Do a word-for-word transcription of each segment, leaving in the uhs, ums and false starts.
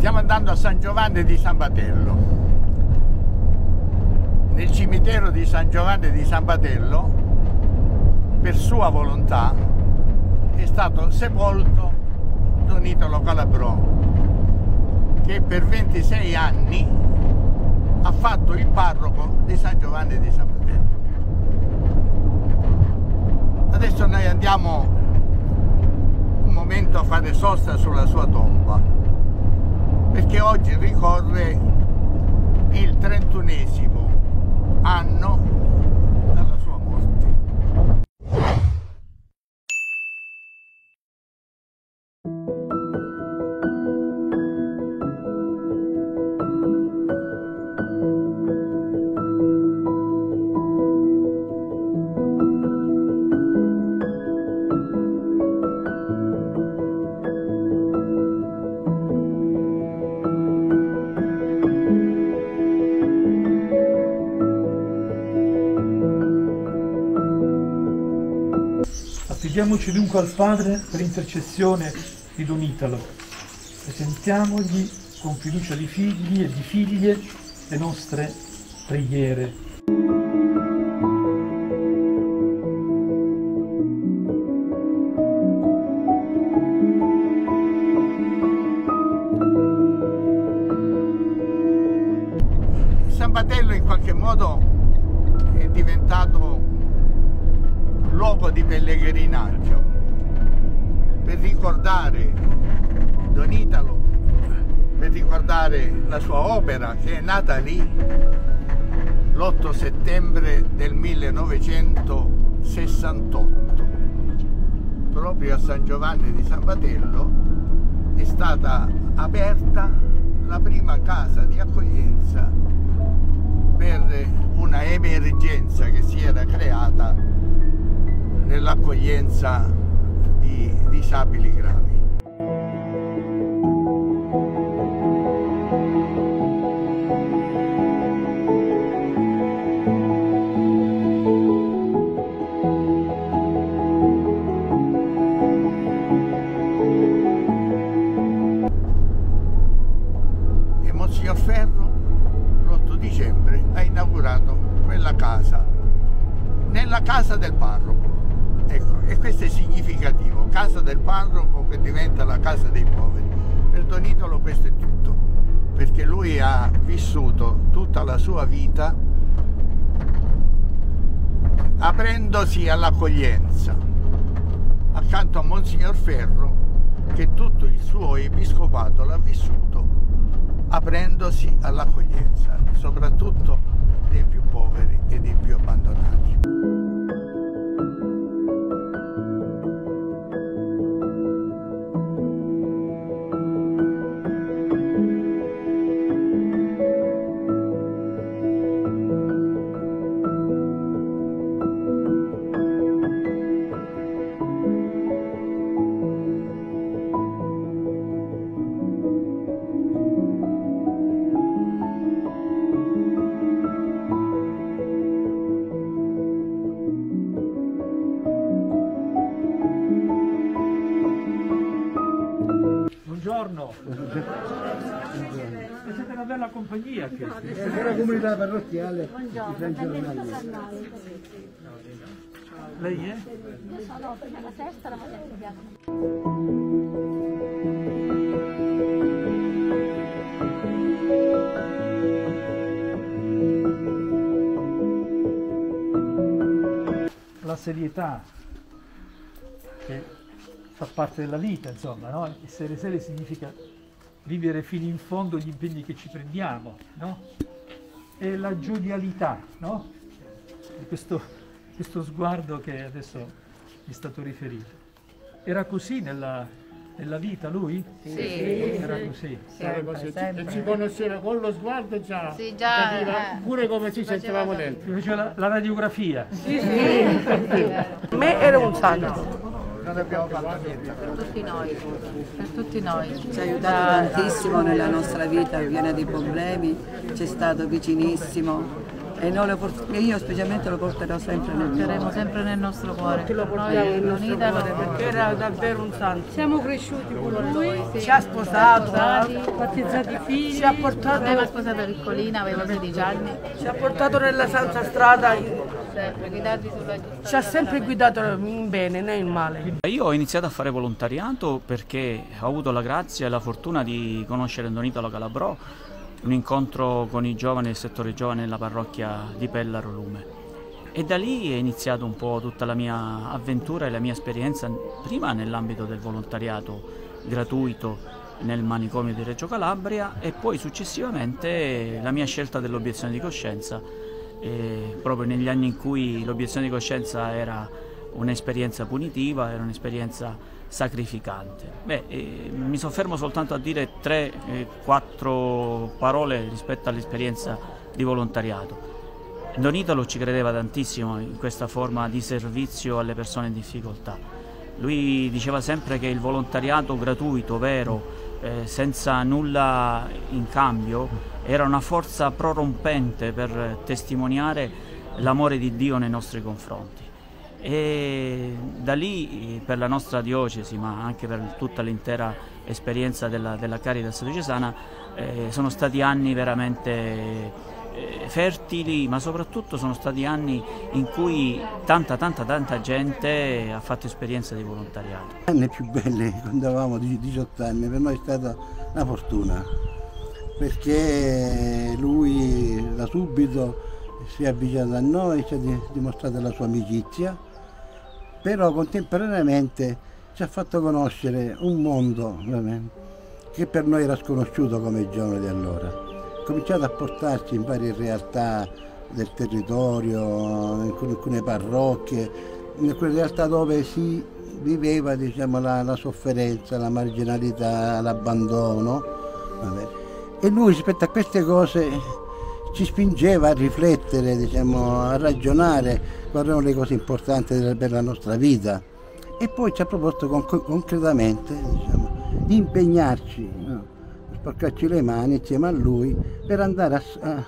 Stiamo andando a San Giovanni di San Batello. Nel cimitero di San Giovanni di San Batello, per sua volontà, è stato sepolto Don Italo Calabrò, che per ventisei anni ha fatto il parroco di San Giovanni di San Batello. Adesso noi andiamo un momento a fare sosta sulla sua tomba, perché oggi ricorre il trentunesimo anno dalla sua morte. Affidiamoci dunque al Padre per intercessione di Don Italo. Presentiamogli con fiducia di figli e di figlie le nostre preghiere. San Batello in qualche modo è diventato luogo di pellegrinaggio per ricordare Don Italo, per ricordare la sua opera che è nata lì l'otto settembre del millenovecentosessantotto. Proprio a San Giovanni di San Batello è stata aperta la prima casa di accoglienza per una emergenza che si era creata nell'accoglienza di disabili gravi. E Monsignor Ferro l'otto dicembre ha inaugurato quella casa nella casa del parroco. Ecco, e questo è significativo, casa del parroco che diventa la casa dei poveri. Per Don Italo questo è tutto, perché lui ha vissuto tutta la sua vita aprendosi all'accoglienza, accanto a Monsignor Ferro, che tutto il suo episcopato l'ha vissuto aprendosi all'accoglienza, soprattutto dei più poveri e dei più abbandonati. Buongiorno. Siete una bella compagnia che è la comunità parrocchiale di San Giovanni. Lei è? Io sono per la sesta, la materia. La serietà che fa parte della vita, insomma, no? Essere seri significa vivere fino in fondo gli impegni che ci prendiamo, no? E la giovialità, no? Di questo, questo sguardo che adesso mi è stato riferito. Era così nella, nella vita lui? Sì. Era così. Sempre, così. sempre. E ci conosceva con lo sguardo già, Sì, già, capiva eh. pure come ci sentivamo Faceva- dentro. Faceva la, la radiografia. Sì, sì. Per me era un santo. Non abbiamo fatto niente. Per tutti noi, per tutti noi. Ci ha aiutato tantissimo nella nostra vita piena di problemi, ci è stato vicinissimo e noi lo port- io specialmente lo porterò sempre nel Porteremo cuore. sempre nel nostro cuore. Lo portiamo nel nostro Don Italo, cuore perché era davvero un santo. Siamo cresciuti con lui, Ci ha sposato, sposati, battezzati figli. ci ha portato, aveva sposato piccolina, aveva sedici anni, ci ha portato nella santa strada, sempre guidati sulla giusta ci ha sempre guidato in bene, né in male. Io ho iniziato a fare volontariato perché ho avuto la grazia e la fortuna di conoscere Don Italo Calabrò, un incontro con i giovani del settore giovane nella parrocchia di Pellaro Lume. E da lì è iniziata un po' tutta la mia avventura e la mia esperienza, prima nell'ambito del volontariato gratuito nel manicomio di Reggio Calabria e poi successivamente la mia scelta dell'obiezione di coscienza, eh, proprio negli anni in cui l'obiezione di coscienza era un'esperienza punitiva, era un'esperienza sacrificante. Beh, eh, mi soffermo soltanto a dire tre, eh, quattro parole rispetto all'esperienza di volontariato. Don Italo ci credeva tantissimo in questa forma di servizio alle persone in difficoltà. Lui diceva sempre che il volontariato gratuito, vero, eh, senza nulla in cambio, era una forza prorompente per testimoniare l'amore di Dio nei nostri confronti. E da lì per la nostra diocesi, ma anche per tutta l'intera esperienza della, della Caritas diocesana, eh, sono stati anni veramente eh, fertili, ma soprattutto sono stati anni in cui tanta tanta tanta gente ha fatto esperienza di volontariato. Gli anni più belli quando avevamo diciotto anni, per noi è stata una fortuna, perché lui da subito si è avvicinato a noi, ci ha dimostrato la sua amicizia, però contemporaneamente ci ha fatto conoscere un mondo che per noi era sconosciuto come giovani di allora. Ha cominciato a portarci in varie realtà del territorio, in alcune parrocchie, in alcune realtà dove si viveva, diciamo, la, la sofferenza, la marginalità, l'abbandono. E lui rispetto a queste cose ci spingeva a riflettere, diciamo, a ragionare quali erano le cose importanti per la nostra vita, e poi ci ha proposto conc concretamente, diciamo, di impegnarci, no? A sporcarci le mani insieme a lui per andare a, a,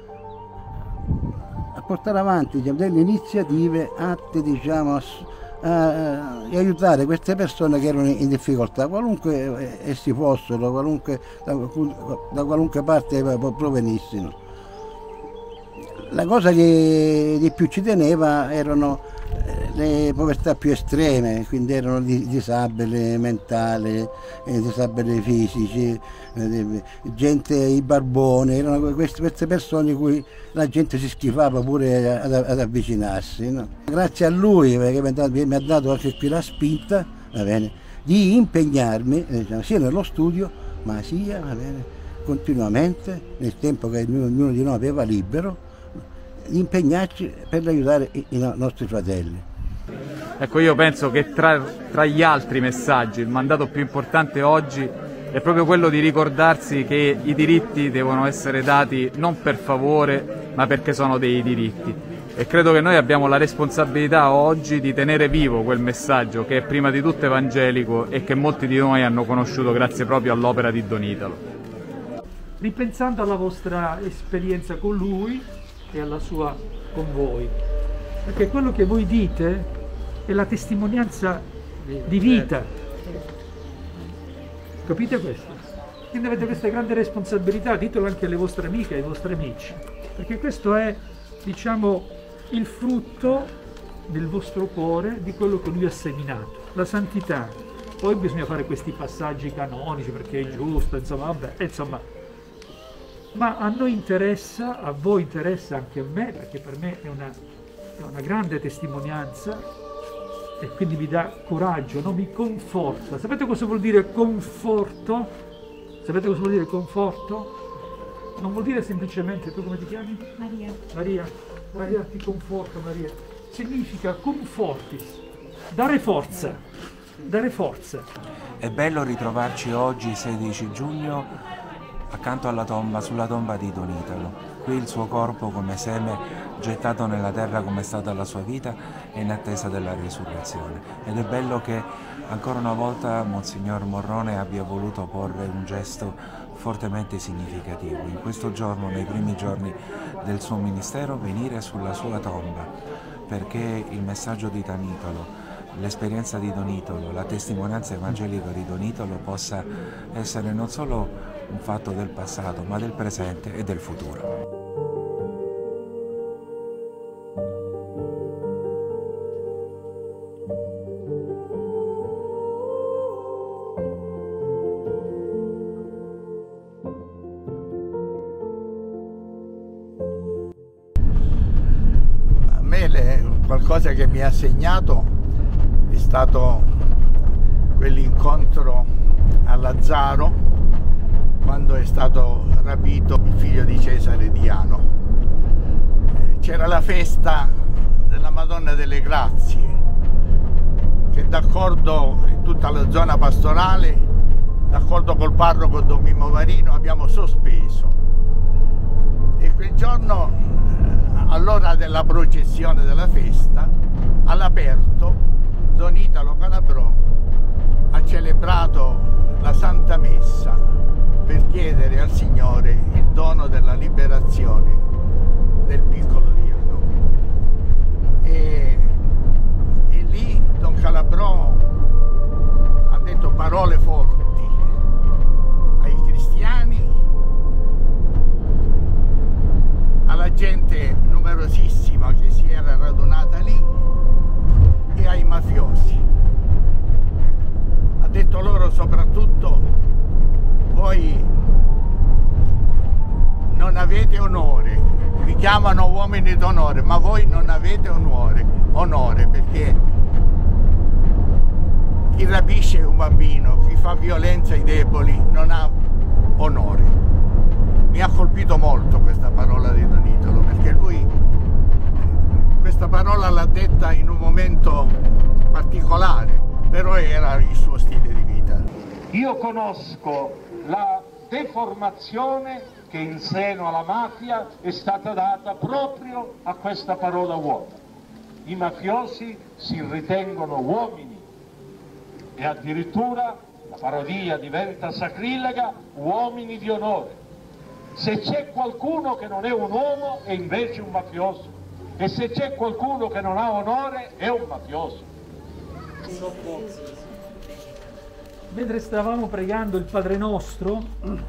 a portare avanti, diciamo, delle iniziative atte, diciamo, a, a, a aiutare queste persone che erano in difficoltà, qualunque essi fossero, qualunque, da, da qualunque parte provenissero. La cosa che di più ci teneva erano le povertà più estreme, quindi erano disabili mentali, disabili fisici, gente, i barboni, erano queste, queste persone cui la gente si schifava pure ad, ad avvicinarsi, no? Grazie a lui, che mi ha dato, mi ha dato anche qui la spinta, va bene, di impegnarmi, diciamo, sia nello studio, ma sia, va bene, continuamente, nel tempo che ognuno di noi aveva libero, di impegnarci per aiutare i, i nostri fratelli. Ecco, io penso che tra, tra gli altri messaggi il mandato più importante oggi è proprio quello di ricordarsi che i diritti devono essere dati non per favore, ma perché sono dei diritti. E credo che noi abbiamo la responsabilità oggi di tenere vivo quel messaggio che è prima di tutto evangelico e che molti di noi hanno conosciuto grazie proprio all'opera di Don Italo. Ripensando alla vostra esperienza con lui e alla sua con voi, perché quello che voi dite è la testimonianza di vita, capite questo? Quindi avete questa grande responsabilità, ditelo anche alle vostre amiche e ai vostri amici, perché questo è, diciamo, il frutto del vostro cuore, di quello che lui ha seminato, la santità. Poi bisogna fare questi passaggi canonici perché è giusto, insomma, vabbè, insomma. Ma a noi interessa, a voi interessa, anche a me, perché per me è una, è una grande testimonianza e quindi mi dà coraggio, no? Mi conforta. Sapete cosa vuol dire conforto? Sapete cosa vuol dire conforto? Non vuol dire semplicemente, tu come ti chiami? Maria. Maria, Maria ti conforta, Maria. Significa confortis, dare forza, dare forza. È bello ritrovarci oggi, sedici giugno, accanto alla tomba, sulla tomba di Don Italo. Qui il suo corpo come seme gettato nella terra come è stata la sua vita e in attesa della risurrezione. Ed è bello che ancora una volta Monsignor Morrone abbia voluto porre un gesto fortemente significativo. In questo giorno, nei primi giorni del suo ministero, venire sulla sua tomba, perché il messaggio di Donitolo, l'esperienza di Donitolo, la testimonianza evangelica di Donitolo possa essere non solo un fatto del passato, ma del presente e del futuro. A me le, qualcosa che mi ha segnato è stato quell'incontro a Lazzaro quando è stato rapito il figlio di Cesare Diano. C'era la festa della Madonna delle Grazie che, d'accordo in tutta la zona pastorale, d'accordo col parroco Don Mimmo Marino, abbiamo sospeso. E quel giorno, all'ora della processione della festa, all'aperto Don Italo Calabrò ha celebrato la Santa Messa per chiedere al Signore il dono della liberazione del piccolo Diano. E, e lì Don Calabrò ha detto parole forti ai cristiani, alla gente numerosissima che si era radunata lì e ai mafiosi. Ha detto loro soprattutto: voi non avete onore, vi chiamano uomini d'onore, ma voi non avete onore, onore perché chi rapisce un bambino, chi fa violenza ai deboli non ha onore. Mi ha colpito molto questa parola di Don Italo, perché lui questa parola l'ha detta in un momento particolare, però era il suo stile di vita. Io conosco la deformazione che in seno alla mafia è stata data proprio a questa parola uomo. I mafiosi si ritengono uomini e addirittura, la parodia diventa sacrilega, uomini di onore. Se c'è qualcuno che non è un uomo è invece un mafioso, e se c'è qualcuno che non ha onore è un mafioso. Mentre stavamo pregando il Padre Nostro,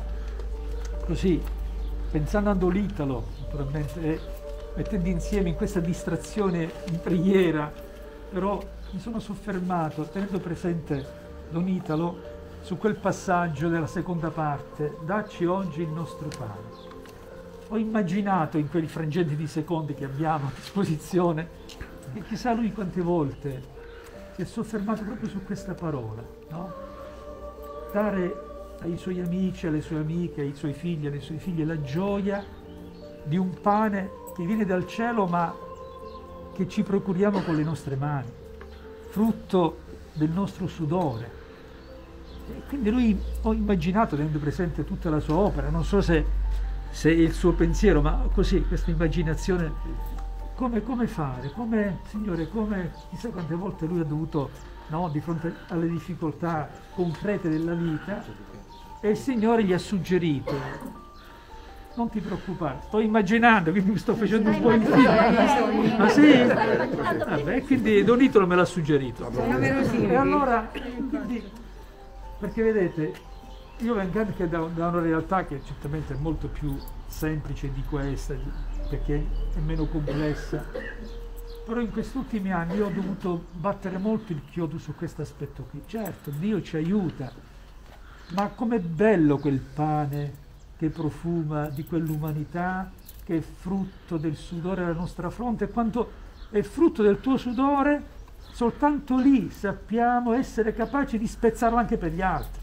così, pensando a Don Italo, naturalmente, mettendo insieme in questa distrazione in preghiera, però mi sono soffermato, tenendo presente Don Italo, su quel passaggio della seconda parte: dacci oggi il nostro pane. Ho immaginato in quei frangenti di secondi che abbiamo a disposizione, e chissà lui quante volte si è soffermato proprio su questa parola, no? Dare ai suoi amici, alle sue amiche, ai suoi figli, alle sue figlie la gioia di un pane che viene dal cielo ma che ci procuriamo con le nostre mani, frutto del nostro sudore. E quindi lui, ho immaginato, tenendo presente tutta la sua opera, non so se, se è il suo pensiero, ma così, questa immaginazione, come, come fare, come, Signore, come, chissà quante volte lui ha dovuto, no, di fronte alle difficoltà concrete della vita, e il Signore gli ha suggerito: non ti preoccupare, sto immaginando, quindi mi sto facendo un po' in fila. Ah sì? Vabbè, quindi Don Italo me l'ha suggerito. E allora, quindi, perché vedete, io vengo anche da, da una realtà che certamente è molto più semplice di questa, perché è meno complessa, però in questi ultimi anni io ho dovuto battere molto il chiodo su questo aspetto qui. Certo, Dio ci aiuta, ma com'è bello quel pane che profuma di quell'umanità, che è frutto del sudore della nostra fronte, e quando è frutto del tuo sudore, soltanto lì sappiamo essere capaci di spezzarlo anche per gli altri.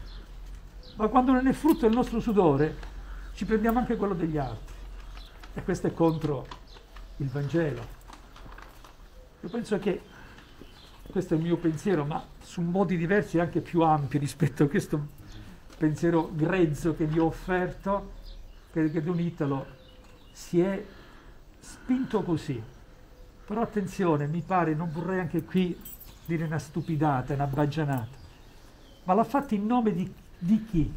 Ma quando non è frutto del nostro sudore, ci prendiamo anche quello degli altri. E questo è contro il Vangelo. Io penso che, questo è il mio pensiero, ma su modi diversi e anche più ampi rispetto a questo pensiero grezzo che vi ho offerto, che, che Don Italo si è spinto così. Però attenzione, mi pare, non vorrei anche qui dire una stupidata, una baggianata, ma l'ha fatto in nome di, di chi?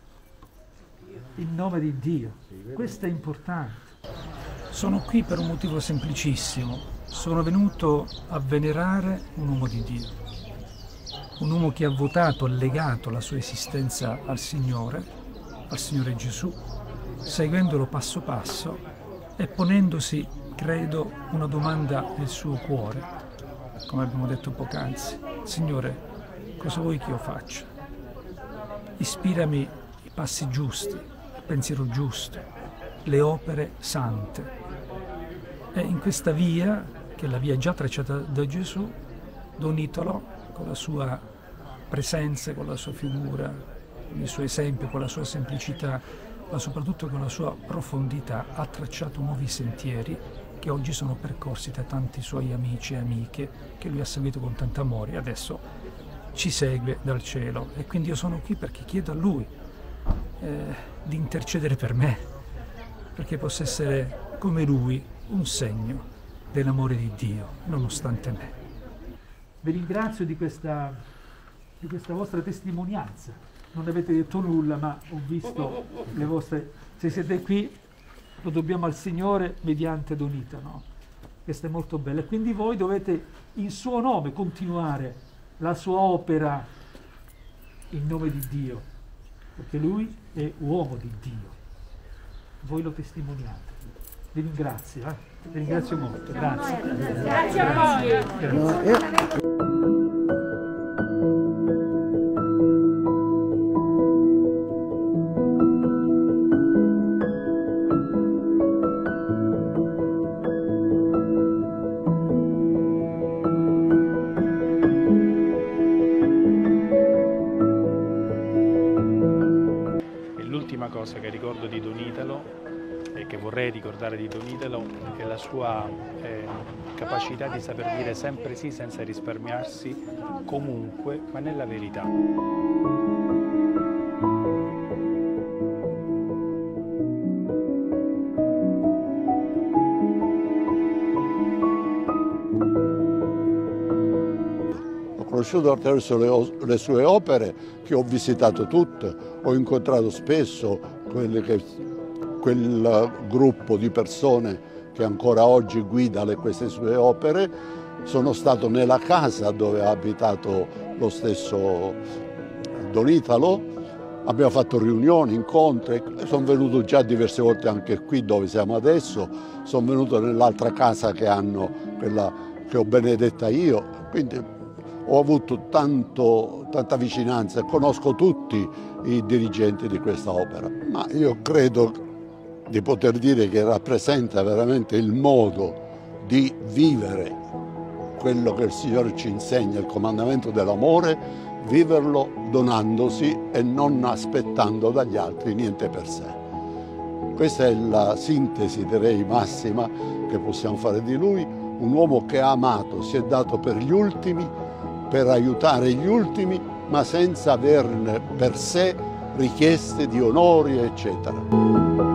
In nome di Dio. Questo è importante. Sono qui per un motivo semplicissimo. Sono venuto a venerare un uomo di Dio. Un uomo che ha votato, ha legato la sua esistenza al Signore, al Signore Gesù, seguendolo passo passo e ponendosi, credo, una domanda nel suo cuore, come abbiamo detto poc'anzi: Signore, cosa vuoi che io faccia? Ispirami i passi giusti, il pensiero giusto, le opere sante. E in questa via, che è la via già tracciata da Gesù, Don Italo, con la sua presenza, con la sua figura, con il suo esempio, con la sua semplicità, ma soprattutto con la sua profondità, ha tracciato nuovi sentieri che oggi sono percorsi da tanti suoi amici e amiche che lui ha seguito con tanto amore e adesso ci segue dal cielo. E quindi io sono qui perché chiedo a lui eh, di intercedere per me, perché possa essere come lui un segno dell'amore di Dio, nonostante me. Vi ringrazio di questa, di questa vostra testimonianza. Non avete detto nulla, ma ho visto le vostre... Se siete qui, lo dobbiamo al Signore mediante Don Italo. Questo è molto bello. E quindi voi dovete, in suo nome, continuare la sua opera in nome di Dio, perché lui è uomo di Dio. Voi lo testimoniate. Vi ringrazio, eh? Vi ringrazio molto. Grazie. Grazie a voi. L'ultima cosa che ricordo di Don Italo e che vorrei ricordare di Don Italo è la sua eh, capacità di saper dire sempre sì senza risparmiarsi, comunque, ma nella verità. L'ho conosciuto attraverso le, le sue opere, che ho visitato tutte, ho incontrato spesso quelle che, quel gruppo di persone che ancora oggi guida le, queste sue opere. Sono stato nella casa dove ha abitato lo stesso Don Italo, abbiamo fatto riunioni, incontri, sono venuto già diverse volte anche qui dove siamo adesso, sono venuto nell'altra casa che hanno, quella che ho benedetta io, quindi ho avuto tanto, tanta vicinanza, conosco tutti i dirigenti di questa opera, ma io credo di poter dire che rappresenta veramente il modo di vivere quello che il Signore ci insegna, il comandamento dell'amore, viverlo donandosi e non aspettando dagli altri niente per sé. Questa è la sintesi, direi, massima che possiamo fare di lui, un uomo che ha amato, si è dato per gli ultimi, per aiutare gli ultimi, ma senza averne per sé richieste di onori, eccetera.